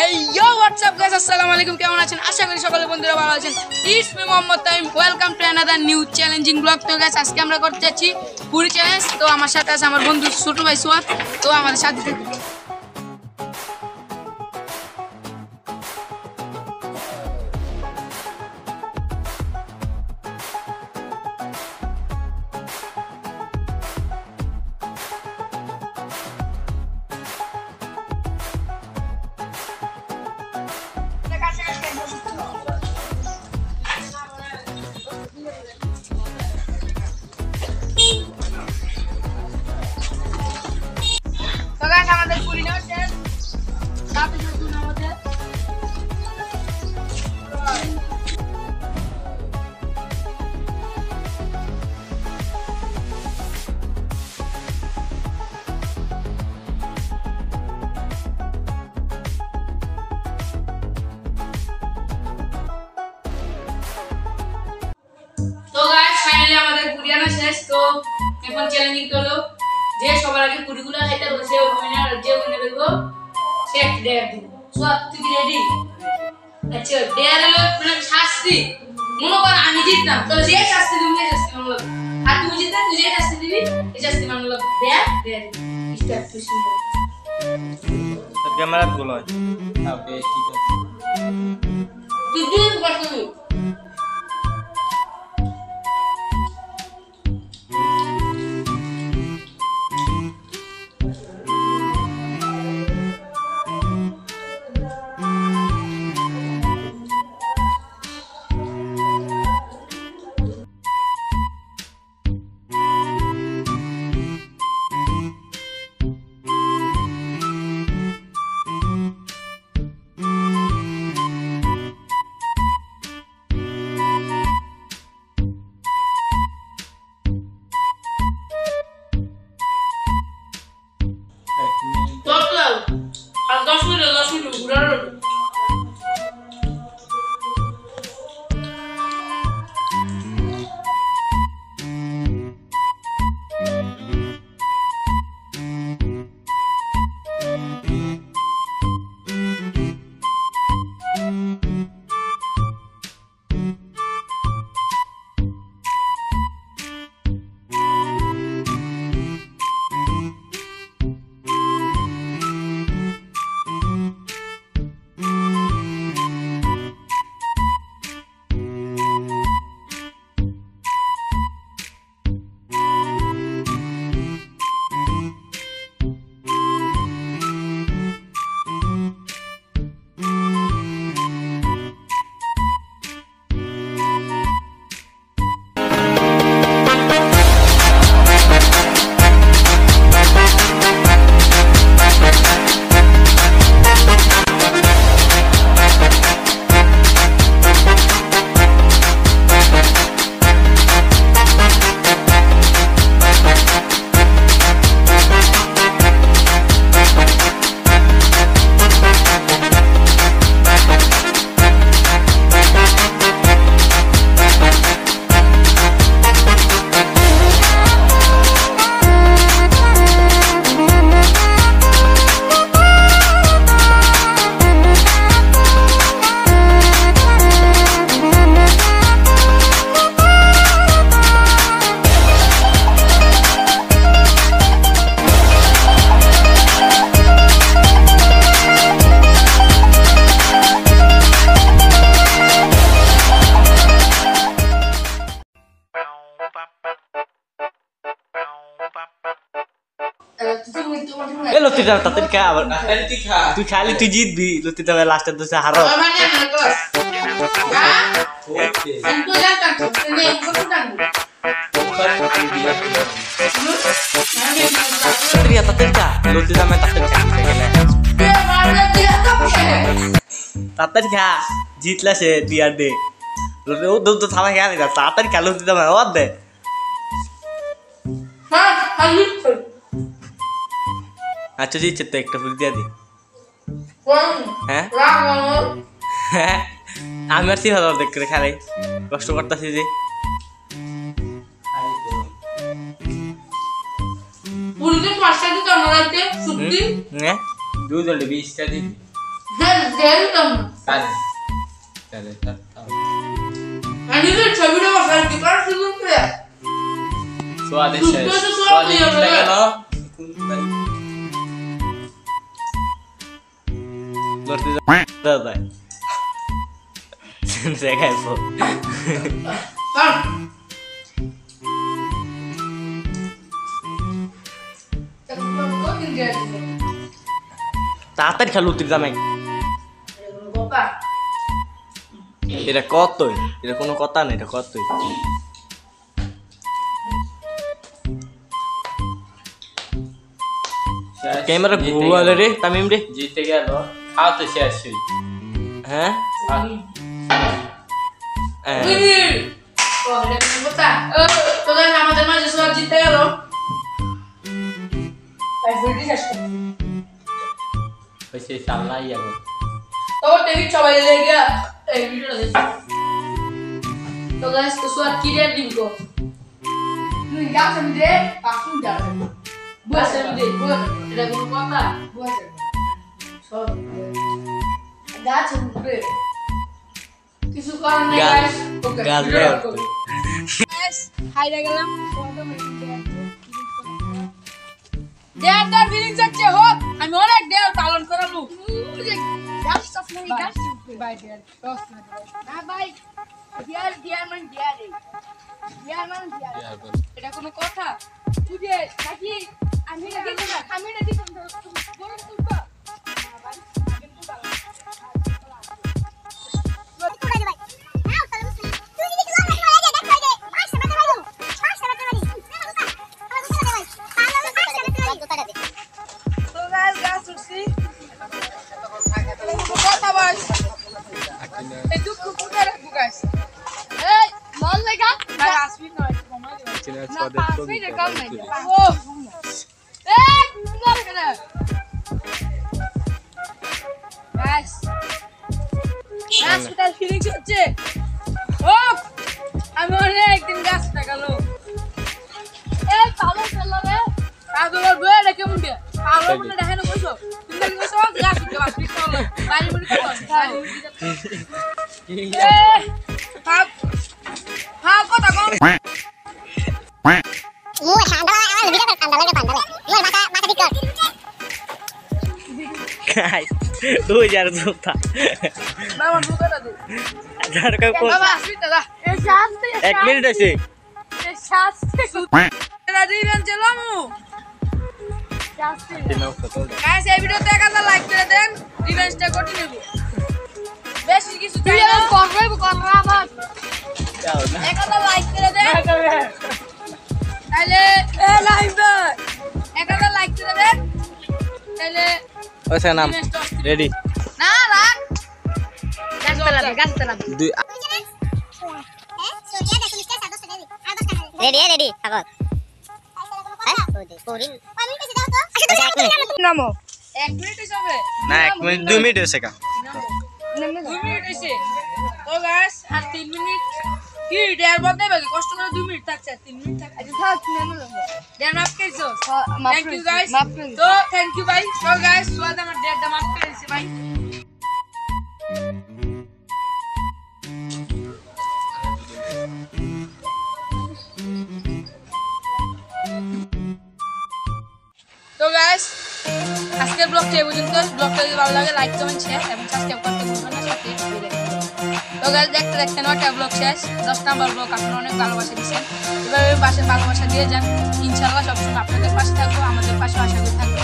Hey yo, what's up guys? Assalamualaikum. কেমন আছেন? আশা করি সকলে বন্ধুরা ভালো আছেন। It's me Mohammad তাইম। Welcome to another new challenging vlog. তো guys আজকে আমরা করতে যাচ্ছি পুরি চ্যালেঞ্জ। তো আমার সাথে আছে আমার বন্ধু ছোট ভাই সোয়াদ। তো আমাদের সাথে থাকুন। তো guys আমাদের পুরি নেওয়া শেষ। সাথে থাকুন আমাদের। তো গাইস ফাইনালি আমাদের পুরি আনা শেষ। তো এখন চ্যালেঞ্জিং হলো যে সবার আগে পুরিগুলো খাইতে হবে সে উইনার যে উইনার হইব সে একটা ডেয়ার দিব। সো তুই কি রেডি? আচ্ছা ডেয়ার হলো মানে শাস্তি। মনে কর আমি জিতলাম তো যে শাস্তি দিবি সেই শাস্তি মানলো। আর তুই জিতলে তুই যে শাস্তি দিবি এই শাস্তি মানলো। Dare dare start to symbol. তো ক্যামেরা গুলো ওকে ঠিক আছে তুই দুই কথা বল। লতিটা তাতে খা আবার তুই খালি তুই জিতবি লতিটা লাস্টে তো হারো লতিটা আমি তাড়াতাড়ি খা জিতলা সে ডিয়ার দে ও তো থামা খেয়া না তাড়াতাড়ি খা লতিটা আমি ওর দে আচ্ছা জিতছে তো একটা ফুল দিয়া দি হ্যাঁ আমি আর 3000 দেখ করে খালাই কষ্ট করতেছি যে পুরিতে 5টা দিতে আমরা রাইতে সুক্তি হ্যাঁ দুই জলে 20টা দিবি হ্যাঁ দেখলাম আমি তো ছবিটা বসাই কি পার শুরু করে সোয়াদে শেষ দুধ তো সব সোয়াদে দিয়ে জিতলে গেল। গেল লড়তে দাদা দেখাই পো কারণ তাড়াতাড়ি খেলো তুই জামাই এটা কতই এটা কোনো কথা নেই এটা কতই ক্যামেরা ঘুরলে রে তামিম রে জিতে গেল খাও তো শেষ হই হ্যাঁ হ্যাঁ আমাদের মাঝে সব জিতে গেল তাই ভিডিও শেষ কর ওই সেই সামলাই যাবে তো টিভি সবাই লেগে এই ভিডিওটা দেখো তো গাইস তো সব কি রে দিব কো তুই গাছ আমি দে পাখি যা বসে আমি দে এটা কোনো কথা বসে সব গাছ উঠবে কিছু করার নাই গাইস ওকে গাছ গাইস হাই রে গেলাম দেয়ার ফিলিংস আছে হোক আমি অনেক দেয়ার পালন করালু গাছ সব নাই গাছ বাই দেয়ার টস না ভাই দেয়ার মান দেয়ার রে দেয়ার মান দেয়ার এটা কোনো কথা তুই দে নাকি আমি না দিব বড় তুলবা ভাই কিন্তু ভালো তো গাইস গাছ উঠছি কথা বল এই দুঃখ কোথায় রাখবো গাইস এই মল লাগা ভাই আসবি না একটু কমাই দে না পাসবি রে কম নাই ও এই সুন্দর করে গাইস গাছটার ফিলিংস হচ্ছে ও আমি অনেকদিন গাছ লাগালো এই পালো চলো রে পাগল বয়ে রেখে মুন্ডে পালো মনে দেখে না কইছো তুমি কইছো গাছ উঠে বাসবি চলো বাড়ি মুড়ি কর থাক থাক কথা কম গাইস 2000 জুতা বাবা দুধটা দে যার কই বাবা আসবি দাদা এই শাস্তি 1 মিনিট আছে এই শাস্তি এটা দিবেন চলামু শাস্তি গাইস এই ভিডিওতে 1000 লাইক করে দেন রিভেঞ্জটা করতে নেব বেশি কিছু চাই না করব আবার 1000 লাইক করে দেন তাহলে এ লাইভ 1000 লাইক করে দেন তাহলে ওসে নাম রেডি না রাখ গাছ চালাবে দুই রেডি রেডি আগত নামো 1 মিনিট হবে না 1 মিনিট 2 মিনিট আছে কা 2 মিনিট আছে তো গাইস আর 3 মিনিট কি ডের বদলে বাকি কষ্ট করে 2 মিনিট থাকছে 3 মিনিট থাকছে আচ্ছা থাক নেমে লো দেন মাফ কইছো থ্যাংক ইউ গাইস তো থ্যাংক ইউ ভাই তো গাইস সুয়াদ আমার ডেটটা মাফ করে দিয়েছে ভাই তো গাইস আজকের ব্লগটা এই পর্যন্ত ব্লগটা যদি ভালো লাগে লাইক কমেন্ট শেয়ার এবং সাবস্ক্রাইব করতে ভুলবেন না সাথে তো গাইস দেখতে দেখতে 9টা ব্লগ শেষ 10 নাম্বার ব্লগ আপনারা অনেক ভালোবাসা দিয়েছেন এভাবে পাশে ভালোবাসা দিয়ে যান ইনশাআল্লাহ সবসময় আপনাদের পাশে থাকবো আমাদের পাশে আশা করি থাকবো